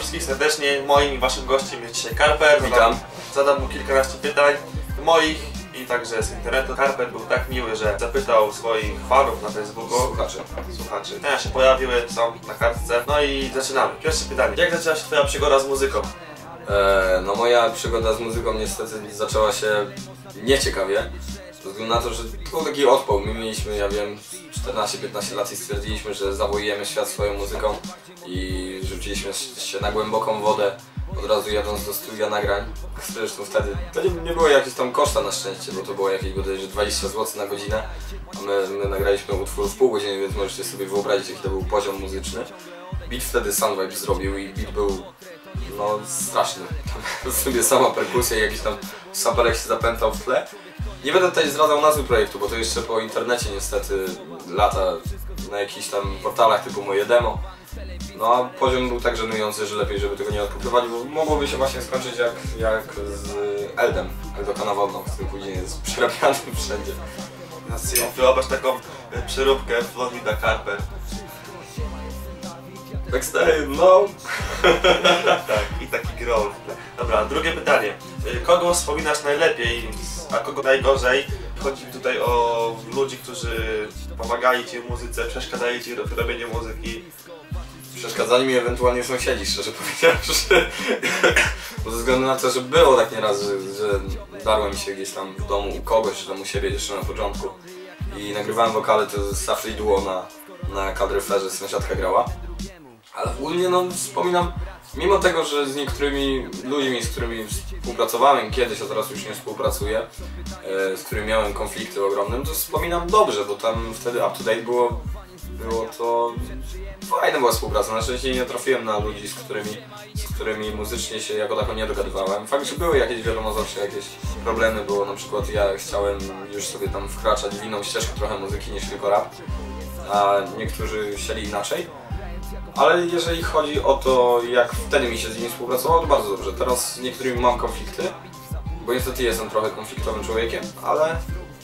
wszystkich serdecznie. Moim i waszym gościem jest dzisiaj Karper. Witam. Zadam mu kilkanaście pytań moich i także z internetu. Karper był tak miły, że zapytał swoich fanów na Facebooku. Słuchaczy. Ja się pojawiły, są na kartce. No i zaczynamy. Pierwsze pytanie. Jak zaczęła się twoja przygoda z muzyką? No moja przygoda z muzyką niestety zaczęła się nieciekawie. Ze względu na to, że to był taki odpał. My mieliśmy, ja wiem, 14-15 lat i stwierdziliśmy, że zawołujemy świat swoją muzyką i rzuciliśmy się na głęboką wodę, od razu jadąc do studia nagrań. Zresztą wtedy to nie było jakieś tam koszta na szczęście, bo to było jakieś bodajże 20 zł na godzinę. A my nagraliśmy utwór w pół godziny, więc możecie sobie wyobrazić, jaki to był poziom muzyczny. Beat wtedy Sunvibe zrobił i beat był no straszny. Tam sobie sama perkusja i jakiś tam samplerek się zapętał w tle. Nie będę tutaj zdradzał nazwy projektu, bo to jeszcze po internecie niestety lata na jakichś tam portalach typu moje demo. No a poziom był tak żenujący, że lepiej żeby tego nie odkupywać, bo mogłoby się właśnie skończyć jak z Eldem, Eldokana Wodną, który później jest przerabiany wszędzie. Wyobraź taką przeróbkę Florida Karper. Backstage, no. Tak, i taki growl. Dobra, drugie pytanie. Kogo wspominasz najlepiej, a kogo najgorzej? Chodzi tutaj o ludzi, którzy pomagali ci w muzyce, przeszkadzali ci w robieniu muzyki. Przeszkadzali mi ewentualnie sąsiedzi, szczerze powiedziawszy. Bo ze względu na to, że było tak nieraz, że darłem się gdzieś tam w domu u kogoś, czy tam u siebie jeszcze na początku i nagrywałem wokale, to zawsze duo na kadryferze sąsiadka grała. Ale ogólnie no wspominam, mimo tego, że z niektórymi ludźmi, z którymi współpracowałem kiedyś, a teraz już nie współpracuję, z którymi miałem konflikty ogromne, to wspominam dobrze, bo tam wtedy up to date było to fajna była współpraca. Na szczęście nie trafiłem na ludzi, z którymi muzycznie się jako tako nie dogadywałem. Fakt, że były jakieś, wiadomo, zawsze jakieś problemy, bo na przykład ja chciałem już sobie tam wkraczać w inną ścieżkę trochę muzyki niż tylko rap, a niektórzy chcieli inaczej. Ale jeżeli chodzi o to, jak wtedy mi się z nimi współpracowało, to bardzo dobrze. Teraz z niektórymi mam konflikty, bo niestety jestem trochę konfliktowym człowiekiem, ale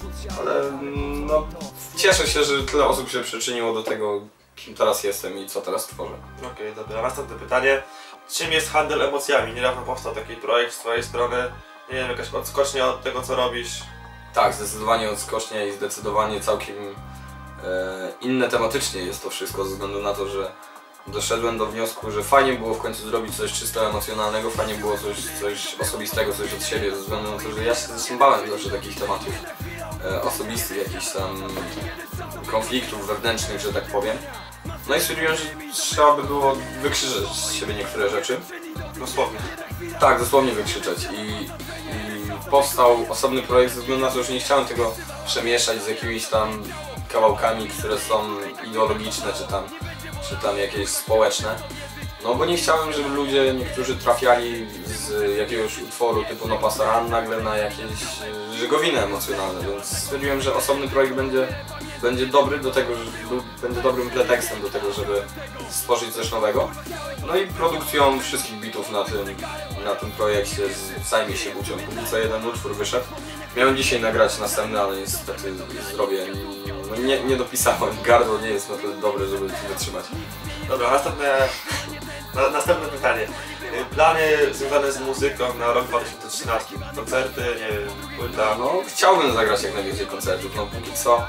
no, cieszę się, że tyle osób się przyczyniło do tego, kim teraz jestem i co teraz tworzę. Okej, dobra, następne pytanie. Czym jest handel emocjami? Niedawno powstał taki projekt z twojej strony. Nie wiem, jakaś odskocznia od tego, co robisz? Tak, zdecydowanie odskocznia i zdecydowanie całkiem inne tematycznie jest to wszystko, ze względu na to, że doszedłem do wniosku, że fajnie było w końcu zrobić coś czysto emocjonalnego, fajnie było coś osobistego, coś od siebie, ze względu na to, że ja się zresztą bałem zawsze takich tematów osobistych, jakichś tam konfliktów wewnętrznych, że tak powiem. No i stwierdziłem, że trzeba by było wykrzyczeć z siebie niektóre rzeczy. Dosłownie. Tak, dosłownie wykrzyczeć i powstał osobny projekt ze względu na to, że nie chciałem tego przemieszać z jakimiś tam kawałkami, które są ideologiczne czy tam jakieś społeczne. No bo nie chciałem, żeby ludzie, niektórzy trafiali z jakiegoś utworu typu No Pasaran nagle na jakieś żegowiny emocjonalne, więc stwierdziłem, że osobny projekt będzie dobry do tego, że będzie dobrym pretekstem do tego, żeby stworzyć coś nowego. No i produkcją wszystkich bitów na tym projekcie zajmie się Gucio. Póki co jeden utwór wyszedł. Miałem dzisiaj nagrać następny, ale niestety zdrowie nie dopisałem. Gardło nie jest na tyle dobre, żeby wytrzymać. Dobra, następne pytanie. Plany związane z muzyką na rok 2013? Koncerty, nie wiem, płyta? No, chciałbym zagrać jak najwięcej koncertów, no póki co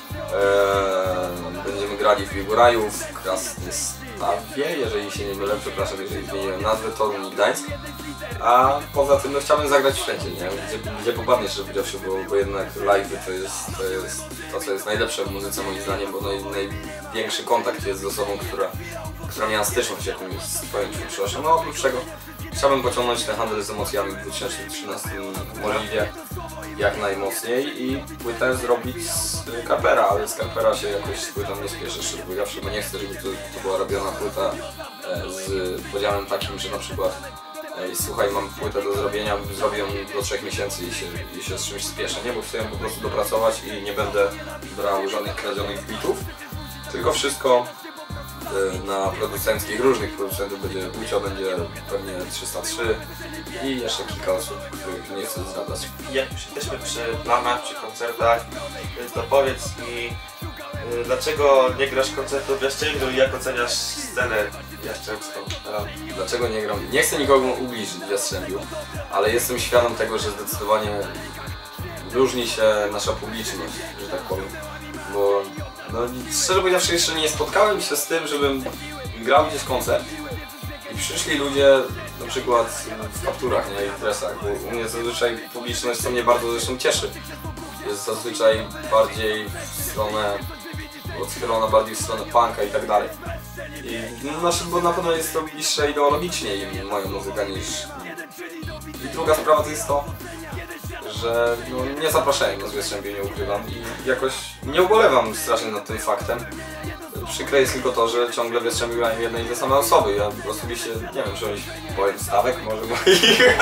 będziemy grali w Biegoraju, w Krasnystawie, jeżeli się nie mylę, przepraszam, jeżeli zmieniłem nazwę, Toruń i Gdańsk. A poza tym no, chciałbym zagrać wszędzie, nie? Gdzie popadnie, szczerze powiedziawszy, bo jednak live to jest to, co jest najlepsze w muzyce moim zdaniem, bo największy kontakt jest z osobą, która miała styczność jakąś z twoją twórczością. No oprócz tego chciałbym pociągnąć ten handel z emocjami w 2013 możliwie jak najmocniej i płytę zrobić z Karpera, ale z Karpera się jakoś z płytą nie spieszę, szczerze powiedziawszy, bo nie chcę, żeby to była robiona płyta z podziałem takim, że na przykład słuchaj, mam płytę do zrobienia, zrobię ją do 3 miesięcy i się z czymś spieszę, nie? Bo chcę ją po prostu dopracować i nie będę brał żadnych kradzionych bitów, tylko wszystko na producenckich, różnych producentów będzie Gucio, będzie pewnie 303 i jeszcze kilka osób, których nie chcę zdradzać. Jak już jesteśmy przy planach, przy koncertach, to powiedz mi, Dlaczego nie grasz koncertów w Jastrzębiu i jak oceniasz scenę jastrzębską? Dlaczego nie gram? Nie chcę nikogo ubliżyć w Jastrzębiu, ale jestem świadom tego, że zdecydowanie różni się nasza publiczność, że tak powiem. Bo no, szczerze powiedziawszy, jeszcze nie spotkałem się z tym, żebym grał gdzieś koncert i przyszli ludzie na przykład w kapturach, nie, i w dresach, bo u mnie zazwyczaj publiczność, co mnie bardzo zresztą cieszy, jest zazwyczaj bardziej w stronę, odchylona bardziej w stronę punka i tak dalej. I no, znaczy, bo na pewno jest to bliższe ideologicznie im moja muzyka niż... I druga sprawa to jest to, że no, nie zapraszają nas w Jastrzębiu, nie ukrywam i jakoś nie ubolewam strasznie nad tym faktem. Przykre jest tylko to, że ciągle w Jastrzębiu grają jedne i te same osoby. Ja osobiście nie wiem, czy oni powiem stawek może moich.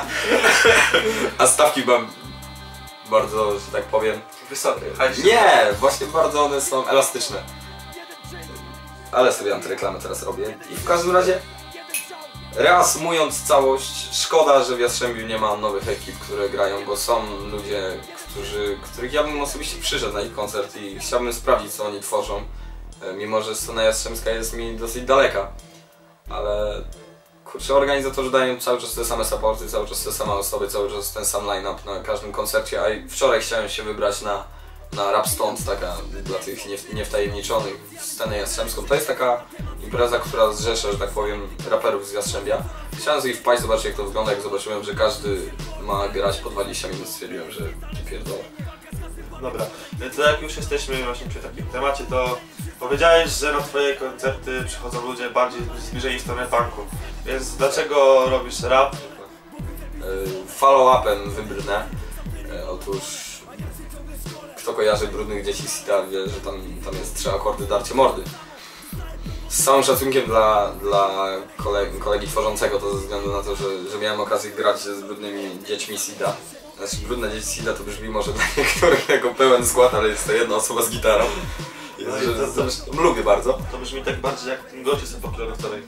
A stawki mam bardzo, że tak powiem, Wysokie. nie, właśnie bardzo one są elastyczne. Ale sobie antyreklamę teraz robię. I w każdym razie, reasumując całość, szkoda, że w Jastrzębiu nie ma nowych ekip, które grają, bo są ludzie, których ja bym osobiście przyszedł na ich koncert i chciałbym sprawdzić, co oni tworzą. Mimo że scena jastrzębska jest mi dosyć daleka. Ale kurczę, organizatorzy dają cały czas te same supporty, cały czas te same osoby, cały czas ten sam line-up na każdym koncercie, a wczoraj chciałem się wybrać na Rap Stąd, taka dla tych niewtajemniczonych w scenę jastrzębską. To jest taka impreza, która zrzesza, że tak powiem, raperów z Jastrzębia. Chciałem sobie wpaść, zobaczyć jak to wygląda, jak zobaczyłem, że każdy ma grać po 20 minut, stwierdziłem, że nie pierdolę. Dobra, to jak już jesteśmy właśnie przy takim temacie, to powiedziałeś, że na twoje koncerty przychodzą ludzie bardziej zbliżeni w stronę punku. Więc dlaczego robisz rap? Follow-upem wybrnę. Otóż kto kojarzy Brudnych Dzieci Sida wie, że tam jest 3 akordy darcie mordy. Z całym szacunkiem dla kolegi tworzącego, to ze względu na to, że miałem okazję grać z Brudnymi Dziećmi Sida. Znaczy, Brudne Dzieci Sida to brzmi może dla niektórych jako pełen skład, ale jest to jedna osoba z gitarą. Lubię bardzo. To brzmi tak bardziej jak goście są poklony wczoraj.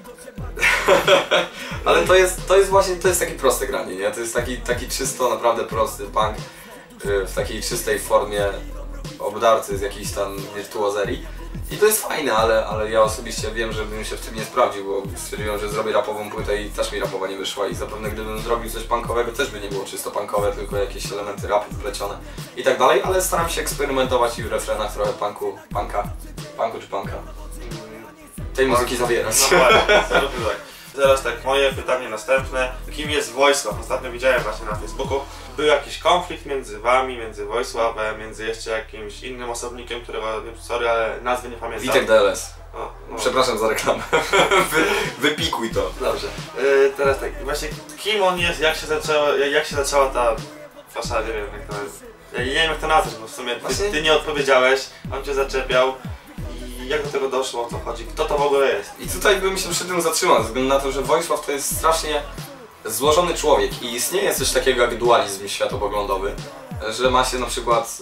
Ale to jest właśnie takie proste granie, nie? To jest taki czysto, naprawdę prosty punk w takiej czystej formie, obdarty z jakiejś tam wirtuozerii. I to jest fajne, ale ja osobiście wiem, że bym się w tym nie sprawdził, bo stwierdziłem, że zrobię rapową płytę i też mi rapowa nie wyszła i zapewne gdybym zrobił coś punkowego, też by nie było czysto punkowe, tylko jakieś elementy rapu wplecione i tak dalej, ale staram się eksperymentować i w refrenach trochę punku czy punka. Tej muzyki zawierać. No właśnie, tak. Teraz tak, moje pytanie następne. Kim jest Wojsław? Ostatnio widziałem właśnie na Facebooku. Był jakiś konflikt między wami, między Wojsławem, między jeszcze jakimś innym osobnikiem, którego, sorry, ale nazwy nie pamiętam. Witek DLS. No. Przepraszam za reklamę. Wypikuj to. Dobrze. Teraz tak, właśnie kim on jest, jak się zaczęła ta wasza, nie wiem jak to nazwać. Ja nie wiem jak to nazwać, bo w sumie ty nie odpowiedziałeś, on cię zaczepiał. Jak do tego doszło, o co chodzi? Kto to w ogóle jest? I tutaj bym się przy tym zatrzymał, ze względu na to, że Wojsław to jest strasznie złożony człowiek i istnieje coś takiego jak dualizm światopoglądowy, że ma się na przykład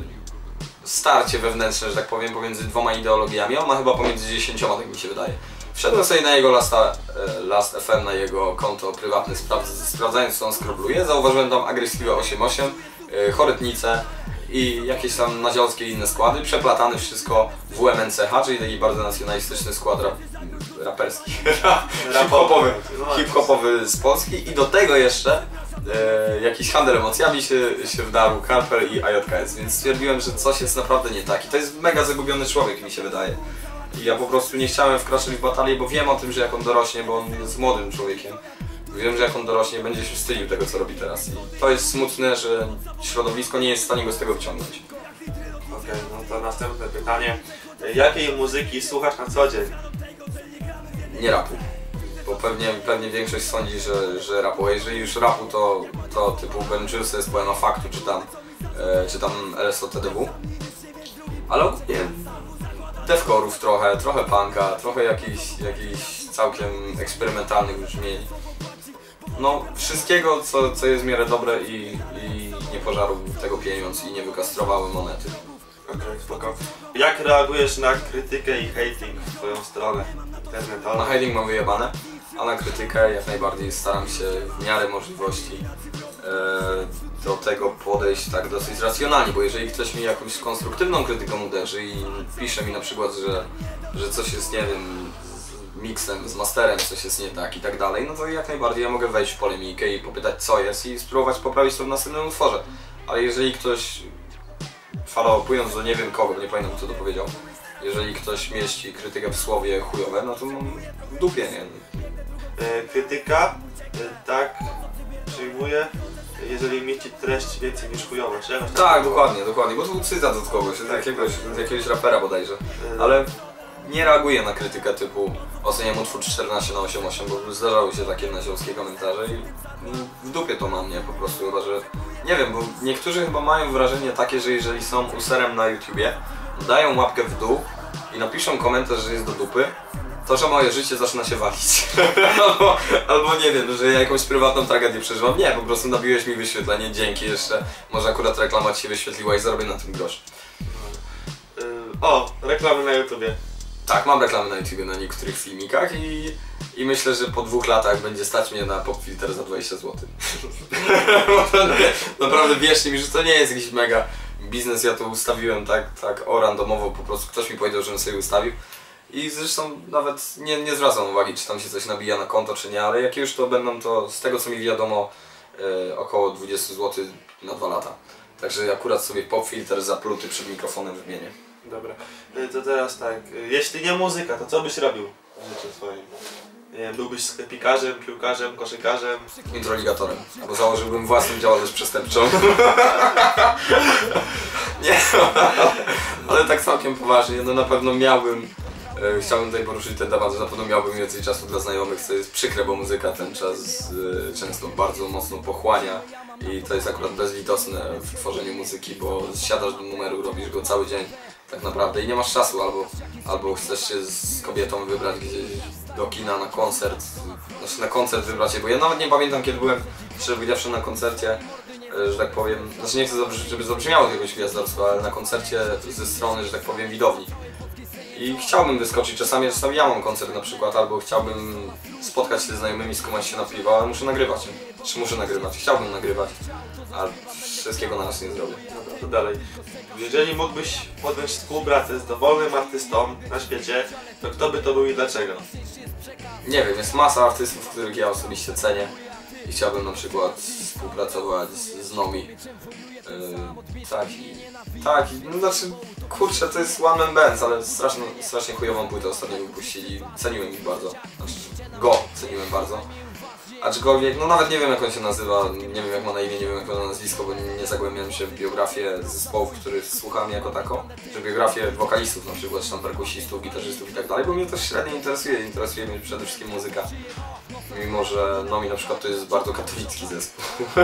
starcie wewnętrzne, że tak powiem, pomiędzy 2 ideologiami, on ma chyba pomiędzy 10, tak mi się wydaje. Wszedłem sobie na jego Last FM, na jego konto prywatne, sprawdzając co on skrobluje, zauważyłem tam Agresywę 88, Chorytnicę i jakieś tam naziolskie inne składy, przeplatane wszystko w UMNCH, czyli taki bardzo nacjonalistyczny skład raperski, hip-hopowy z Polski i do tego jeszcze jakiś handel emocjami się wdarł, Karper i AJKS, więc stwierdziłem, że coś jest naprawdę nie tak i to jest mega zagubiony człowiek, mi się wydaje. I ja po prostu nie chciałem wkraczać w batalię, bo wiem o tym, że jak on dorośnie, bo on jest młodym człowiekiem, wiem, że jak on dorośnie, będzie się wstydził tego, co robi teraz. I to jest smutne, że środowisko nie jest w stanie go z tego wyciągnąć. Okej, no to następne pytanie. Jakiej muzyki słuchasz na co dzień? Nie rapu. Bo pewnie większość sądzi, że rapu. A jeżeli już rapu, to typu Ben Juice z Poema Faktu, czy tam LSOTDW. Ale ogólnie devcore'ów trochę punka, trochę jakichś całkiem eksperymentalnych brzmień. No, wszystkiego, co jest w miarę dobre i nie pożarł tego pieniądz i nie wykastrowały monety. Okej, spoko. Jak reagujesz na krytykę i hating w twoją stronę internetową? Na hating mam wyjebane, a na krytykę jak najbardziej staram się w miarę możliwości do tego podejść tak dosyć racjonalnie, bo jeżeli ktoś mi jakąś konstruktywną krytyką uderzy i pisze mi na przykład, że coś jest, nie wiem, z miksem, z masterem, coś jest nie tak i tak dalej, no to jak najbardziej ja mogę wejść w polemikę i popytać co jest i spróbować poprawić to w następnym utworze. Ale jeżeli ktoś, follow-upując do nie wiem kogo, nie pamiętam kto to powiedział, jeżeli ktoś mieści krytykę w słowie chujowe, no to mam w dupie, nie? Krytyka, tak, przyjmuję, jeżeli mieści treść więcej niż chujowa, czy jakoś Tak, dokładnie, bo to był cytat od kogoś, od jakiegoś rapera bodajże. Ale nie reaguję na krytykę typu oceniam utwór 14/8, bo zdarzały się takie naziomskie komentarze i w dupie to mam, nie? Po prostu chyba, że... Nie wiem, bo niektórzy chyba mają wrażenie takie, że jeżeli są userem na YouTubie, dają łapkę w dół i napiszą komentarz, że jest do dupy, to że moje życie zaczyna się walić. albo nie wiem, że ja jakąś prywatną tragedię przeżywam. Nie, po prostu nabiłeś mi wyświetlenie, dzięki jeszcze. Może akurat reklama ci się wyświetliła i zarobię na tym grosz. O, reklamy na YouTubie. Tak, mam reklamy na YouTubie na niektórych filmikach i myślę, że po 2 latach będzie stać mnie na popfilter za 20 zł. Naprawdę wierzcie mi, że to nie jest jakiś mega biznes, ja to ustawiłem tak randomowo, po prostu ktoś mi powiedział, żebym sobie ustawił. I zresztą nawet nie zwracam uwagi, czy tam się coś nabija na konto, czy nie, ale jak już to będą, to z tego co mi wiadomo około 20 zł na 2 lata. Także akurat sobie popfilter zapluty przed mikrofonem wymienię. Dobra, to teraz tak, jeśli nie muzyka, to co byś robił w życiu swoim? Nie wiem, byłbyś sklepikarzem, piłkarzem, koszykarzem? Introligatorem, albo założyłbym własną działalność przestępczą. Nie, ale tak całkiem poważnie, no na pewno miałbym, chciałbym tutaj poruszyć ten temat, że na pewno miałbym więcej czasu dla znajomych, co jest przykre, bo muzyka ten czas często bardzo mocno pochłania i to jest akurat bezlitosne w tworzeniu muzyki, bo siadasz do numeru, robisz go cały dzień tak naprawdę i nie masz czasu, albo chcesz się z kobietą wybrać gdzieś do kina na koncert, znaczy na koncert wybrać się, bo ja nawet nie pamiętam kiedy byłem, szczerze powiedziawszy, na koncercie, że tak powiem, znaczy nie chcę, żeby zabrzmiało jakiegoś gwiazdorstwa, ale na koncercie ze strony, że tak powiem, widowni. I chciałbym wyskoczyć, czasami ja mam koncert na przykład, albo chciałbym spotkać się ze znajomymi, skumać się na piwo, ale muszę nagrywać. Czy muszę nagrywać? Chciałbym nagrywać, ale wszystkiego na raz nie zrobię. Dobra, to dalej. Jeżeli mógłbyś podjąć współpracę z dowolnym artystą na świecie, to kto by to był i dlaczego? Nie wiem, jest masa artystów, których ja osobiście cenię i chciałbym na przykład współpracować z Nomi. No znaczy, kurczę, to jest one man band, ale strasznie chujową płytę ostatnio wypuścili, ceniłem ich bardzo, znaczy go ceniłem bardzo. Aczkolwiek, no nawet nie wiem jak on się nazywa, nie wiem jak ma na imię, nie wiem jak ma na nazwisko, bo nie zagłębiam się w biografię zespołów, których słucham jako taką, że biografię wokalistów na przykład, czy tam perkusistów, gitarzystów i tak dalej, bo mnie to średnio interesuje mnie przede wszystkim muzyka. Mimo, że Nomi na przykład to jest bardzo katolicki zespół,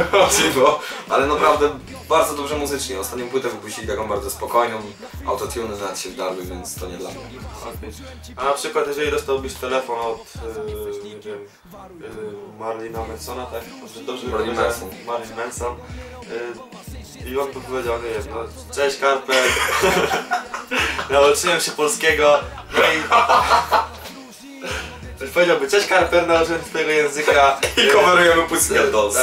ale naprawdę bardzo dobrze muzycznie. Ostatnią płytę wypuścili taką bardzo spokojną, autotuny nawet się wdarły, więc to nie dla mnie. Okay. A na przykład jeżeli dostałbyś telefon od, nie wiem, Marilina Mansona, tak? Dobrze Marilyn Manson. I on by powiedział, nie wiem, no, cześć Karper, nauczyłem się polskiego, no i... Powiedziałby, cześć Karper, nauczyłem się twojego języka. I coverujemy Pussycat Dolls.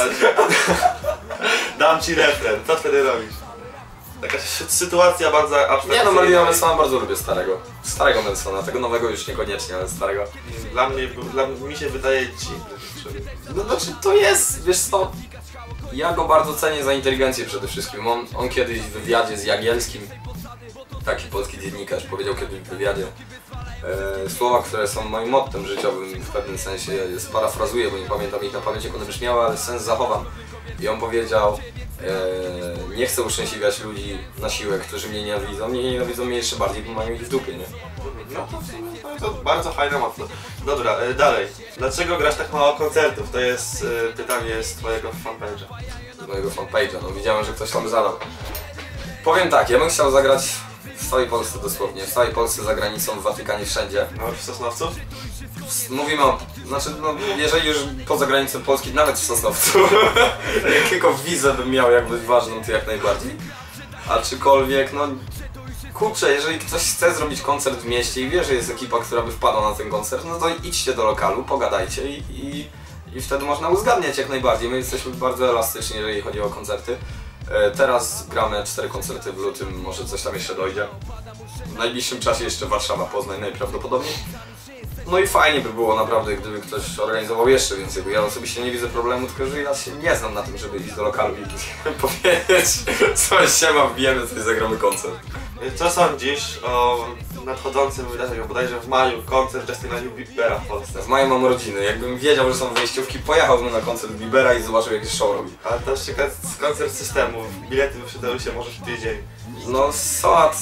Dam ci refren, co wtedy robisz? Taka sytuacja bardzo abstrakcyjna. Nie no, Marlina Mansona bardzo lubię starego Mansona, tego nowego już niekoniecznie, ale starego. Dla mnie mi się wydaje No znaczy to jest, wiesz co, ja go bardzo cenię za inteligencję przede wszystkim. On kiedyś w wywiadzie z Jagielskim, taki polski dziennikarz, powiedział kiedyś w wywiadzie słowa, które są moim mottem życiowym w pewnym sensie, sparafrazuję, bo nie pamiętam ich na pamięć jak one brzmiały, ale sens zachowam. I on powiedział, nie chcę uszczęśliwiać ludzi na siłę, którzy mnie nienawidzą mnie jeszcze bardziej, bo mają ich w dupie, nie? No to bardzo fajne motto. Dobra, dalej. Dlaczego grasz tak mało koncertów? To jest pytanie z twojego fanpage'a. Z mojego fanpage'a, no widziałem, że ktoś tam zadał. Powiem tak, ja bym chciał zagrać w całej Polsce dosłownie, w całej Polsce, za granicą, w Watykanie, wszędzie. No w Sosnowcu? Mówimy o, znaczy no jeżeli już poza granicą Polski, nawet w Sosnowcu. Jak tylko wizę bym miał jakby ważną, to jak najbardziej. Aczkolwiek no kurczę, jeżeli ktoś chce zrobić koncert w mieście i wie, że jest ekipa, która by wpadła na ten koncert, no to idźcie do lokalu, pogadajcie i wtedy można uzgadniać jak najbardziej. My jesteśmy bardzo elastyczni, jeżeli chodzi o koncerty. Teraz gramy 4 koncerty w lutym, może coś tam jeszcze dojdzie. W najbliższym czasie jeszcze Warszawa, Poznań najprawdopodobniej. No i fajnie by było naprawdę, gdyby ktoś organizował jeszcze więcej, bo ja osobiście nie widzę problemu, tylko że ja się nie znam na tym, żeby iść do lokalu i powiedzieć coś siema, wbijemy, coś zagramy koncert. Co sądzisz o nadchodzącym wydarzeniu, bodajże w maju, koncert Justina Biebera w Polsce? W maju mam rodziny, jakbym wiedział, że są wejściówki, pojechałbym na koncert Biebera i zobaczył jakie show robi. Ale to jeszcze koncert systemu, bilety wyprzedały się może w tydzień. No Soat...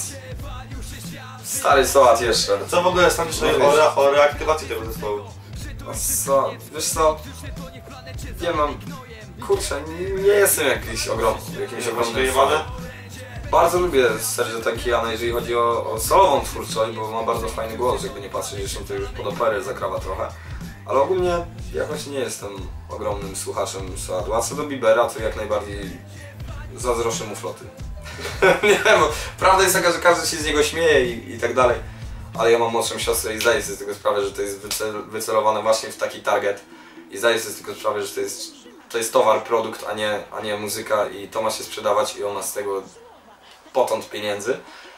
Stary Soat jeszcze. Co w ogóle sądzisz o reaktywacji tego zespołu? Wiesz co? Nie mam... Kurczę, nie jestem jakimś ogromnym fanem. Bardzo lubię Sergio Tankiana, jeżeli chodzi o solową twórczość, bo ma bardzo fajny głos, jakby nie patrzeć, zresztą to już pod operę zakrawa trochę. Ale ogólnie jakoś nie jestem ogromnym słuchaczem Soatu. A co do Biebera, to jak najbardziej zazdroszczę mu floty. Nie, bo prawda jest taka, że każdy się z niego śmieje i tak dalej. Ale ja mam młodszą siostrę i zdaję sobie z tego sprawę, że to jest wycelowane właśnie w taki target. I zdaję sobie z tego sprawę, że to jest towar, produkt, a nie muzyka i to ma się sprzedawać i ona z tego potąd pieniędzy.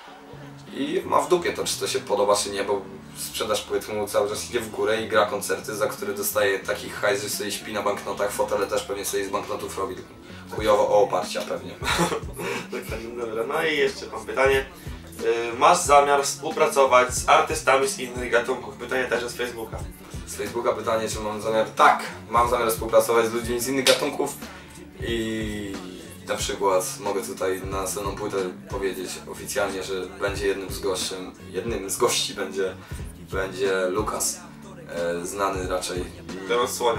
I ma w dupie to, czy to się podoba, czy nie, bo sprzedaż płyt mu cały czas idzie w górę i gra koncerty, za które dostaje takich hajs, że sobie śpi na banknotach, fotele też pewnie sobie z banknotów robi. Chujowo o oparcia pewnie. Dobra, no i jeszcze mam pytanie. Masz zamiar współpracować z artystami z innych gatunków? Pytanie też z Facebooka. Z Facebooka pytanie, czy mam zamiar... Tak! Mam zamiar współpracować z ludźmi z innych gatunków i na przykład mogę tutaj na następną płytę powiedzieć oficjalnie, że będzie jednym z gości będzie Lukas, znany raczej... Ten odsłania,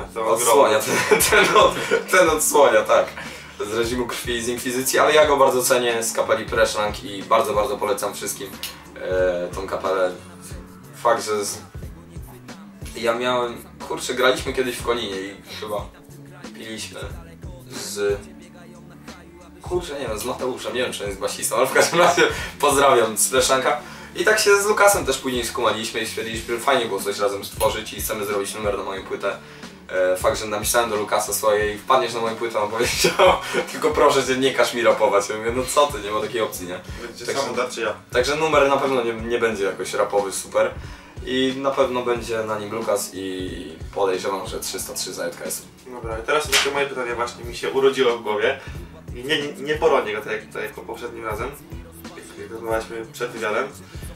ten odsłania, tak. Z reżimu krwi z Inkwizycji, ale ja go bardzo cenię z kapeli Preszlang i bardzo, bardzo polecam wszystkim tą kapelę. Fakt, że ja miałem... Kurczę, graliśmy kiedyś w Koninie i chyba piliśmy z... Kurczę, nie wiem, z Mateuszem, nie wiem, czy on jest basistą, ale w każdym razie pozdrawiam z Preszlanka. I tak się z Lukasem też później skumaliśmy i stwierdziliśmy, że fajnie było coś razem stworzyć i chcemy zrobić numer na moją płytę. Fakt, że napisałem do Lukasa swojej, wpadniesz na moją płytę, on powiedział, tylko proszę cię, nie każ mi rapować. Ja mówię, no co ty, nie ma takiej opcji, nie? Także numer na pewno nie będzie jakoś rapowy super. I na pewno będzie na nim Lukas i podejrzewam, że 303 za JKS. Dobra, i teraz takie moje pytanie właśnie mi się urodziło w głowie. I nie poronię go tak jak poprzednim razem, jak rozmawialiśmy przed wywiadem.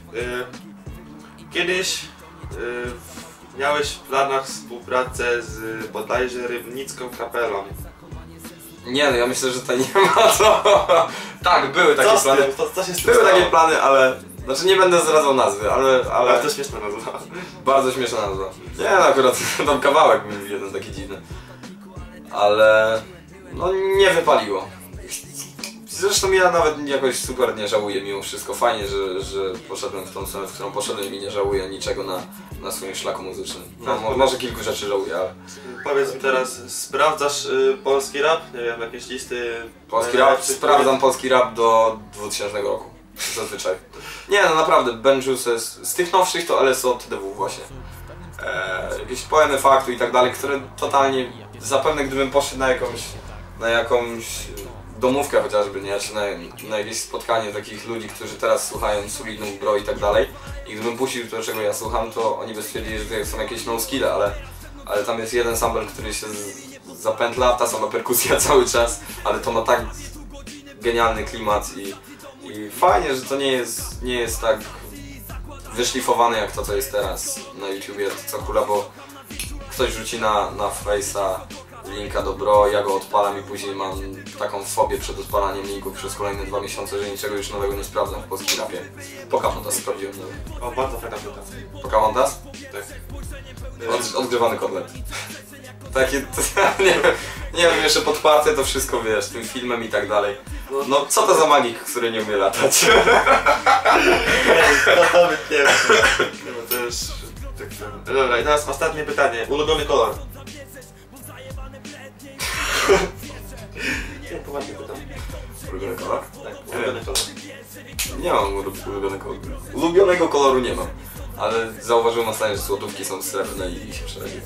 Kiedyś miałeś w planach współpracę z bodajże Rybnicką kapelą. Nie no, ja myślę, że tutaj nie ma co. Tak, były takie plany. Co się z tym były stało? takie plany, ale... Znaczy nie będę zdradzał nazwy, ale to śmieszna nazwa. Bardzo śmieszna nazwa. Nie no, akurat tam kawałek był jeden taki dziwny. Ale... no nie wypaliło. Zresztą ja nawet jakoś super nie żałuję mimo wszystko. Fajnie, że poszedłem w tą stronę, w którą poszedłem i nie żałuję niczego na swoim szlaku muzycznym. No, może kilku rzeczy żałuję, ale... Powiedz mi teraz, sprawdzasz polski rap? Nie wiem, jakieś listy... Polski rap? Sprawdzam polski rap do 2000 roku. Zazwyczaj. Nie no naprawdę, Ben Juice z tych nowszych to LSO TDW właśnie. Jakieś poemy faktu i tak dalej, które totalnie... Zapewne gdybym poszedł na jakąś domówkę chociażby, nie? Czy na jakieś spotkanie takich ludzi, którzy teraz słuchają solidnych bro i tak dalej. I gdybym puścił to, czego ja słucham, to oni by stwierdzili, że to są jakieś no-skille, ale tam jest jeden sample, który się zapętla, ta sama perkusja cały czas, ale to ma tak genialny klimat i fajnie, że to nie jest tak wyszlifowane jak to, co jest teraz na YouTubie, co kula, bo ktoś rzuci na Face'a linka do bro, ja go odpalam i później mam taką fobię przed odpalaniem linków przez kolejne 2 miesiące, że niczego już nowego nie sprawdzam w polskim rapie. Pocahontas sprawdziłem. O, bardzo fajna płyta. Pocahontas? Tak. Odgrzewany kotlet. Takie, nie wiem, jeszcze podparte to wszystko, wiesz, tym filmem i tak dalej. No co to za magik, który nie umie latać? Nie wiem, to już... Dobra, i teraz ostatnie pytanie. Ulubiony kolor? Nie, poważnie pytam. Ulubiony kolor? Tak, ulubiony kolor. Nie mam ulubionego koloru nie mam. Ale zauważyłem ostatnio, że złotówki są srebrne i się przeraziłem.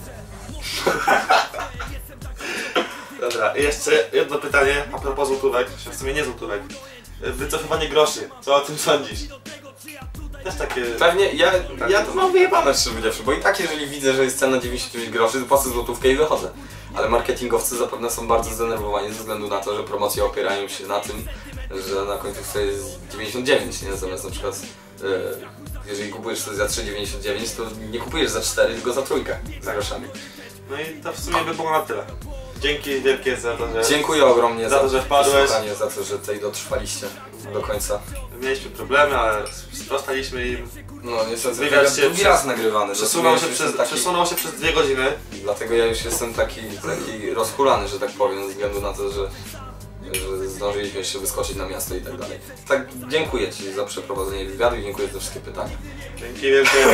Dobra, i jeszcze jedno pytanie a propos złotówek, w sumie nie złotówek. Wycofywanie groszy, co o tym sądzisz? Też takie... Pewnie, ja to mam wyjebane szczerze powiedziawszy, bo i tak jeżeli widzę, że jest cena 99 groszy, to płacę złotówkę i wychodzę. Ale marketingowcy zapewne są bardzo zdenerwowani ze względu na to, że promocje opierają się na tym, że na końcówce jest 99, nie? Zamiast na przykład jeżeli kupujesz coś za 3,99, to nie kupujesz za 4, tylko za trójkę z groszami. No i to w sumie by było na tyle. Dzięki wielkie za to, że... Dziękuję ogromnie za to, że wpadłeś. Za to, że tutaj dotrwaliście do końca. Mieliśmy problemy, ale sprostaliśmy im. No niestety Wywiad się drugi raz nagrywany. Przesunął się przez 2 godziny. Dlatego ja już jestem taki rozhulany, że tak powiem, ze względu na to, że zdążyliśmy jeszcze wyskoczyć na miasto i tak dalej. Tak, dziękuję Ci za przeprowadzenie wywiadu i dziękuję za wszystkie pytania. Dzięki wielkie.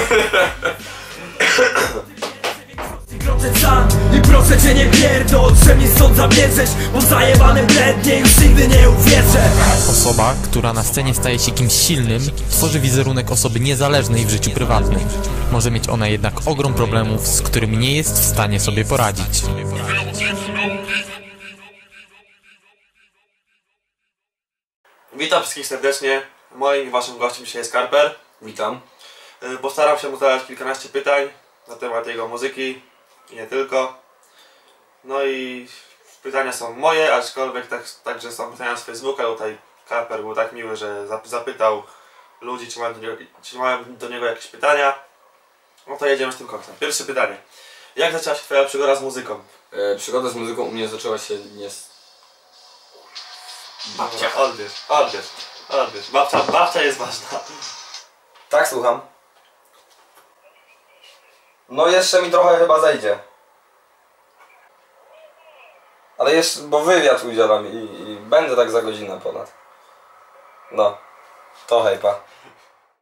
I proszę cię nie pierdol, że mnie stąd zabierzesz, bo zajebane blednie już nigdy nie uwierzę. Osoba, która na scenie staje się kimś silnym, tworzy wizerunek osoby niezależnej w życiu prywatnym. Może mieć ona jednak ogrom problemów, z którymi nie jest w stanie sobie poradzić. Witam wszystkich serdecznie. Moim i waszym gościem dzisiaj jest Karper. Witam. Postaram się mu zadać kilkanaście pytań na temat jego muzyki i nie tylko. No i pytania są moje, aczkolwiek także są pytania z Facebooka. Tutaj Karper był tak miły, że zapytał ludzi, czy mają do niego jakieś pytania. No to jedziemy z tym koksem. Pierwsze pytanie. Jak zaczęła się twoja przygoda z muzyką? Przygoda z muzyką u mnie zaczęła się Babcia, odbierz. Babcia jest ważna. Tak, słucham. No jeszcze mi trochę chyba zejdzie. Ale jeszcze, bo wywiad udzielam i będę tak za godzinę ponad. No, to hejpa.